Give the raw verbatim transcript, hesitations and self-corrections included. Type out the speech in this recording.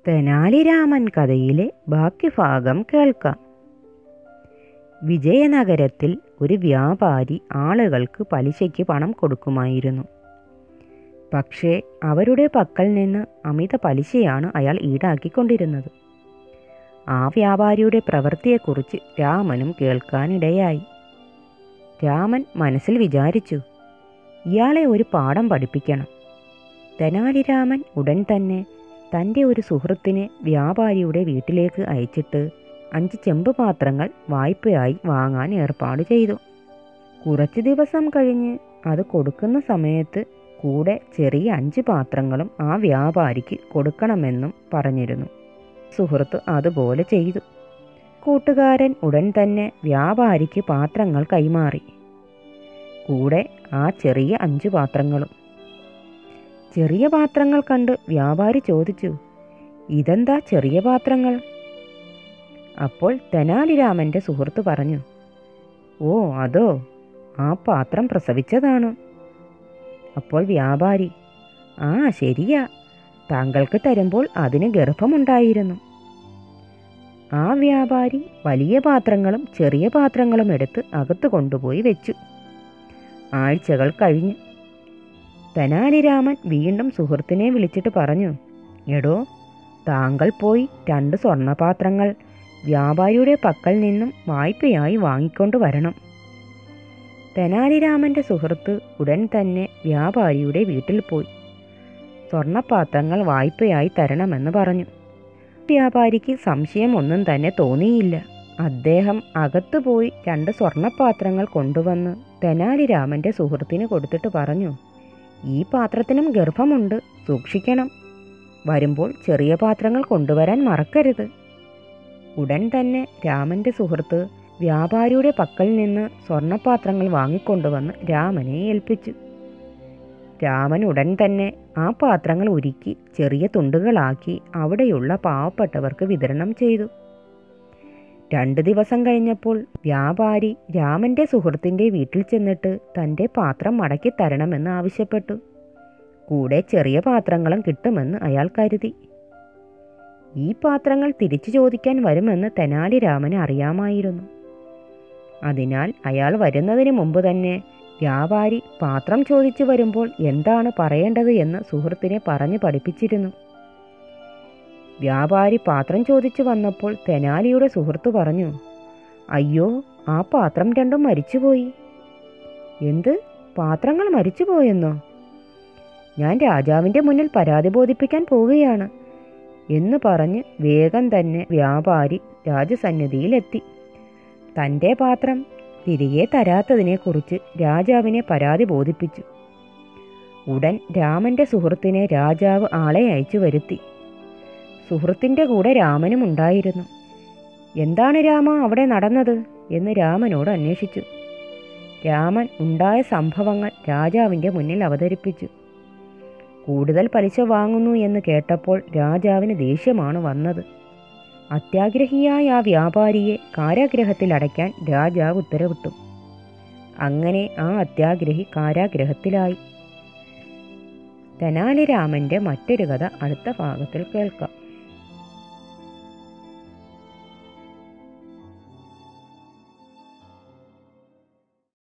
തെനാലിരാമൻ കഥയിലെ ബാക്കി ഭാഗം കേൾക്കാം. വിജയനഗരത്തിൽ ഒരു വ്യാപാരി ആളുകൾക്ക് പലിശയ്ക്ക് പണം കൊടുക്കുമായിരുന്നു. പക്ഷേ അവരുടെ പക്കൽ നിന്ന് അമിത പലിശയാണ് അയാൾ ഈടാക്കിക്കൊണ്ടിരുന്നത്. ആ വ്യാപാരിയുടെ പ്രവൃത്തിയെക്കുറിച്ച് രാമനും കേൾക്കാനിടയായി. രാമൻ മനസ്സിൽ വിചാരിച്ചു, ഇയാളെ ഒരു പാഠം പഠിപ്പിക്കണം. തെനാലിരാമൻ ഉടൻ തന്നെ തൻ്റെ ഒരു സുഹൃത്തിനെ വ്യാപാരിയുടെ വീട്ടിലേക്ക് അയച്ചിട്ട് അഞ്ച് ചെമ്പ് പാത്രങ്ങൾ വായ്പയായി വാങ്ങാൻ ഏർപ്പാട് ചെയ്തു. കുറച്ച് ദിവസം കഴിഞ്ഞ് അത് കൊടുക്കുന്ന സമയത്ത് കൂടെ ചെറിയ അഞ്ച് പാത്രങ്ങളും ആ വ്യാപാരിക്ക് കൊടുക്കണമെന്നും പറഞ്ഞിരുന്നു. സുഹൃത്ത് അതുപോലെ ചെയ്തു. കൂട്ടുകാരൻ ഉടൻ തന്നെ വ്യാപാരിക്ക് പാത്രങ്ങൾ കൈമാറി, കൂടെ ആ ചെറിയ അഞ്ച് പാത്രങ്ങളും. ചെറിയ പാത്രങ്ങൾ കണ്ട് വ്യാപാരി ചോദിച്ചു, ഇതെന്താ ചെറിയ പാത്രങ്ങൾ? അപ്പോൾ തെനാലിരാമൻ്റെ സുഹൃത്ത് പറഞ്ഞു, ഓ അതോ, ആ പാത്രം പ്രസവിച്ചതാണ്. അപ്പോൾ വ്യാപാരി, ആ ശരിയാ, താങ്കൾക്ക് തരുമ്പോൾ അതിന് ഗർഭമുണ്ടായിരുന്നു. ആ വ്യാപാരി വലിയ പാത്രങ്ങളും ചെറിയ പാത്രങ്ങളും എടുത്ത് അകത്ത് കൊണ്ടുപോയി വെച്ചു. ആഴ്ചകൾ കഴിഞ്ഞു. തെനാലിരാമൻ വീണ്ടും സുഹൃത്തിനെ വിളിച്ചിട്ട് പറഞ്ഞു, എടോ, താങ്കൾ പോയി രണ്ട് സ്വർണ്ണപാത്രങ്ങൾ വ്യാപാരിയുടെ പക്കൽ നിന്നും വായ്പയായി വാങ്ങിക്കൊണ്ട് വരണം. തെനാലിരാമൻ്റെ സുഹൃത്ത് ഉടൻ തന്നെ വ്യാപാരിയുടെ വീട്ടിൽ പോയി സ്വർണ്ണപാത്രങ്ങൾ വായ്പയായി തരണമെന്ന് പറഞ്ഞു. വ്യാപാരിക്ക് സംശയമൊന്നും തന്നെ തോന്നിയില്ല. അദ്ദേഹം അകത്തു പോയി രണ്ട് സ്വർണ്ണപാത്രങ്ങൾ കൊണ്ടുവന്ന് തെനാലിരാമൻ്റെ സുഹൃത്തിന് കൊടുത്തിട്ട് പറഞ്ഞു, ഈ പാത്രത്തിനും ഗർഭമുണ്ട്, സൂക്ഷിക്കണം. വരുമ്പോൾ ചെറിയ പാത്രങ്ങൾ കൊണ്ടുവരാൻ മറക്കരുത്. ഉടൻ തന്നെ രാമൻ്റെ സുഹൃത്ത് വ്യാപാരിയുടെ പക്കൽ നിന്ന് സ്വർണ്ണപാത്രങ്ങൾ വാങ്ങിക്കൊണ്ടുവന്ന് രാമനെ ഏൽപ്പിച്ചു. രാമൻ ഉടൻ തന്നെ ആ പാത്രങ്ങൾ ഉരുക്കി ചെറിയ തുണ്ടുകളാക്കി അവിടെയുള്ള പാവപ്പെട്ടവർക്ക് വിതരണം ചെയ്തു. രണ്ട് ദിവസം കഴിഞ്ഞപ്പോൾ വ്യാപാരി രാമൻ്റെ സുഹൃത്തിൻ്റെ വീട്ടിൽ ചെന്നിട്ട് തൻ്റെ പാത്രം മടക്കി തരണമെന്ന് ആവശ്യപ്പെട്ടു. കൂടെ ചെറിയ പാത്രങ്ങളും കിട്ടുമെന്ന് അയാൾ കരുതി. ഈ പാത്രങ്ങൾ തിരിച്ചു ചോദിക്കാൻ വരുമെന്ന് തെനാലിരാമന് അറിയാമായിരുന്നു. അതിനാൽ അയാൾ വരുന്നതിന് മുമ്പ് തന്നെ വ്യാപാരി പാത്രം ചോദിച്ചു വരുമ്പോൾ എന്താണ് പറയേണ്ടത് എന്ന് സുഹൃത്തിനെ പറഞ്ഞു പഠിപ്പിച്ചിരുന്നു. വ്യാപാരി പാത്രം ചോദിച്ചു വന്നപ്പോൾ തെനാലിയുടെ സുഹൃത്ത് പറഞ്ഞു, അയ്യോ, ആ പാത്രം രണ്ടും മരിച്ചുപോയി. എന്ത്, പാത്രങ്ങൾ മരിച്ചുപോയെന്നോ? ഞാൻ രാജാവിൻ്റെ മുന്നിൽ പരാതി ബോധിപ്പിക്കാൻ പോവുകയാണ് എന്ന് പറഞ്ഞ് വേഗം തന്നെ വ്യാപാരി രാജസന്നിധിയിലെത്തി. തൻ്റെ പാത്രം തിരികെ തരാത്തതിനെക്കുറിച്ച് രാജാവിനെ പരാതി ബോധിപ്പിച്ചു. ഉടൻ രാമൻ്റെ സുഹൃത്തിനെ രാജാവ് ആളെ അയച്ചു വരുത്തി. സുഹൃത്തിൻ്റെ കൂടെ രാമനും ഉണ്ടായിരുന്നു. എന്താണ് രാമ അവിടെ നടന്നത് എന്ന് രാമനോട് അന്വേഷിച്ചു. രാമൻ ഉണ്ടായ സംഭവങ്ങൾ രാജാവിൻ്റെ മുന്നിൽ അവതരിപ്പിച്ചു. കൂടുതൽ പലിശ വാങ്ങുന്നു എന്ന് കേട്ടപ്പോൾ രാജാവിന് ദേഷ്യമാണ് വന്നത്. അത്യാഗ്രഹിയായ ആ വ്യാപാരിയെ കാരാഗ്രഹത്തിൽ അടയ്ക്കാൻ രാജാവ് ഉത്തരവിട്ടു. അങ്ങനെ ആ അത്യാഗ്രഹി കാരാഗ്രഹത്തിലായി. തെനാലിരാമൻ്റെ മറ്റൊരു കഥ അടുത്ത ഭാഗത്തിൽ കേൾക്കാം.